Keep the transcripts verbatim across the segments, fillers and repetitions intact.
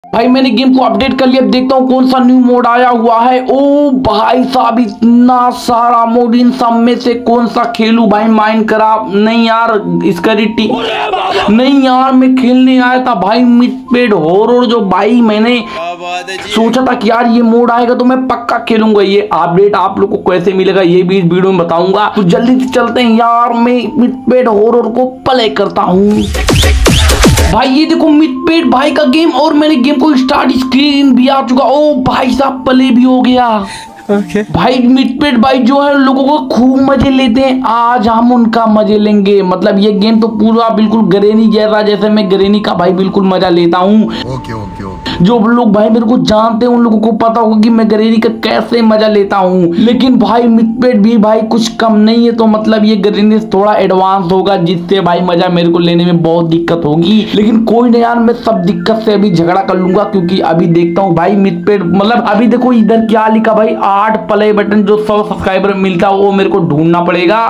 भाई मैंने गेम को अपडेट कर लिया। अब देखता हूँ कौन सा न्यू मोड आया हुआ है। ओ भाई साहब इतना सारा मोड, इन सब में से कौन सा खेलूं भाई? माइनक्राफ्ट नहीं यार, इसका टी नहीं यार, मैं खेलने आया था भाई मिडपेड हॉरर, जो भाई मैंने सोचा था कि यार ये मोड आएगा तो मैं पक्का खेलूंगा। ये अपडेट आप लोग को कैसे मिलेगा ये भी इस वीडियो में बताऊंगा, तो जल्दी से चलते हैं यार। मैं मिडपेड हॉरर को प्ले करता हूँ भाई। ये देखो मिडपेड भाई का गेम, और मैंने गेम को स्टार्ट स्क्रीन भी आ चुका। ओ भाई साहब प्ले भी हो गया। Okay. भाई मिडपेड भाई जो है लोगों को खूब मजे लेते हैं, आज हम उनका मजे लेंगे। मतलब ये गेम तो पूरा बिल्कुल ग्रेनी जैसा, जैसे मैं ग्रेनी का भाई बिल्कुल मजा लेता हूँ। okay, okay, okay. जो लोग भाई मेरे को जानते हैं उन लोगों को पता होगा कि मैं ग्रेनी का कैसे मजा लेता हूँ। लेकिन भाई मिडपेड भी भाई कुछ कम नहीं है, तो मतलब ये ग्रेनी थोड़ा एडवांस होगा, जिससे भाई मजा मेरे को लेने में बहुत दिक्कत होगी। लेकिन कोई नहीं यार, मैं सब दिक्कत से अभी झगड़ा कर लूंगा, क्योंकि अभी देखता हूँ भाई मिडपेड। मतलब अभी देखो इधर क्या लिखा भाई, आठ प्ले बटन जो सौ सब्सक्राइबर मिलता है वो मेरे को ढूंढना पड़ेगा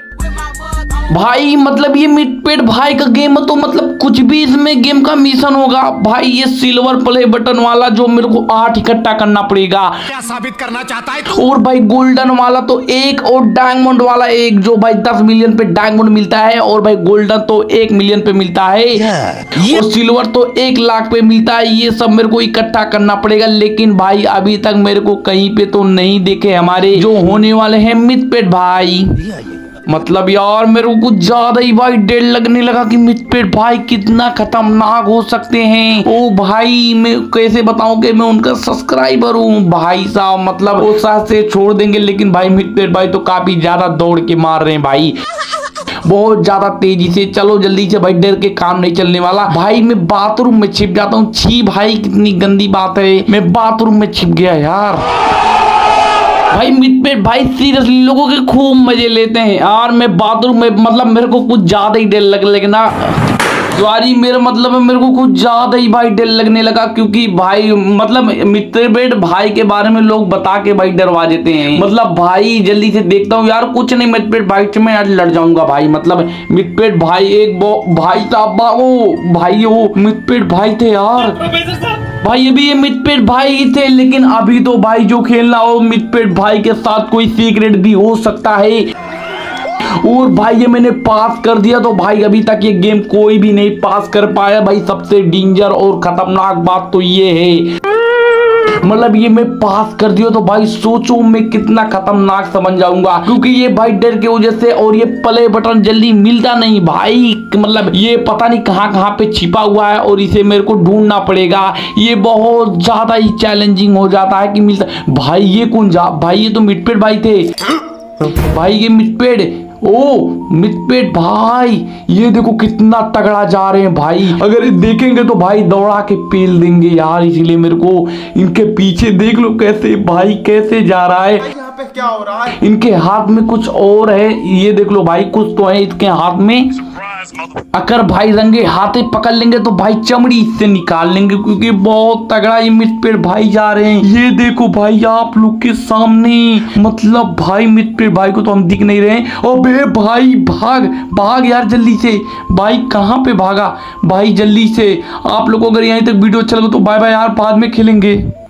भाई। मतलब ये मिडपेड भाई का गेम है, तो मतलब कुछ भी इसमें गेम का मिशन होगा भाई। ये सिल्वर प्ले बटन वाला जो मेरे को आठ इकट्ठा करना पड़ेगा, क्या साबित करना चाहता है तू? और भाई गोल्डन वाला तो एक, और डायमंड वाला एक, जो भाई दस मिलियन पे डायमंड मिलता है, और भाई गोल्डन तो एक मिलियन पे मिलता है, ये और सिल्वर तो एक लाख पे मिलता है। ये सब मेरे को इकट्ठा करना पड़ेगा। लेकिन भाई अभी तक मेरे को कहीं पे तो नहीं देखे हमारे जो होने वाले हैं मिडपेड भाई। मतलब यार मेरे को कुछ ज्यादा ही भाई डर लगने लगा कि मिडपेड भाई कितना खतरनाक हो सकते हैं। ओ भाई मैं कैसे बताऊं कि मैं उनका सब्सक्राइबर हूँ भाई साहब। मतलब वो साथ से छोड़ देंगे, लेकिन भाई मिडपेड भाई तो काफी ज्यादा दौड़ के मार रहे हैं भाई, बहुत ज्यादा तेजी से। चलो जल्दी से भाई, डर के काम नहीं चलने वाला भाई। मैं बाथरूम में छिप जाता हूँ। छी भाई कितनी गंदी बात है, मैं बाथरूम में छिप गया यार। भाई मिडपेड भाई सीरियसली लोगों के खूब मजे लेते हैं यार। मैं बाथरूम में, मतलब मेरे को कुछ ज्यादा ही डर लग लगना सॉरी मेरा मतलब है मेरे को कुछ ज्यादा ही भाई डर लगने लगा, क्योंकि भाई मतलब मिडपेड भाई के बारे में लोग बता के भाई डरवा देते हैं। मतलब भाई जल्दी से देखता हूँ यार, कुछ नहीं मिडपेड भाई से मैं आज लड़ जाऊंगा भाई। मतलब मिडपेड भाई एक भाई साहब वो भाई वो मिडपेड भाई थे यार भाई, अभी ये मिडपेड भाई थे। लेकिन अभी तो भाई जो खेलना हो मिडपेड भाई के साथ कोई सीक्रेट भी हो सकता है। और भाई ये मैंने पास कर दिया, तो भाई अभी तक ये गेम कोई भी नहीं पास कर पाया भाई। सबसे डेंजर और खतरनाक बात तो ये है, मतलब ये मैं पास कर दिया तो भाई सोचो मैं कितना खतरनाक समझ जाऊंगा, क्योंकि ये भाई डर की वजह से, और ये प्ले बटन जल्दी मिलता नहीं भाई। मतलब ये पता नहीं कहां कहां पे छिपा हुआ है, और इसे मेरे को ढूंढना पड़ेगा। ये बहुत ज्यादा ही चैलेंजिंग हो जाता है कि मिलता भाई। ये कौन जा भाई, ये तो मिडपेड भाई थे भाई, ये मिडपेड। ओ मिडपेड भाई ये देखो कितना तगड़ा जा रहे हैं भाई। अगर देखेंगे तो भाई दौड़ा के पेल देंगे यार, इसीलिए मेरे को इनके पीछे देख लो कैसे भाई कैसे जा रहा है। यहाँ पे क्या हो रहा है? इनके हाथ में कुछ और है, ये देख लो भाई कुछ तो है इसके हाथ में। अगर भाई रंगे हाथे पकड़ लेंगे तो भाई चमड़ी इससे निकाल लेंगे, क्योंकि बहुत तगड़ा ये मिडपेड भाई जा रहे हैं। ये देखो भाई आप लोग के सामने, मतलब भाई मिडपेड भाई को तो हम दिख नहीं रहे हैं। अबे भाई भाग भाग यार जल्दी से भाई, कहाँ पे भागा भाई जल्दी से। आप लोगों को अगर यहीं तक वीडियो अच्छा लगे तो बाय बाय यार, बाद में खेलेंगे।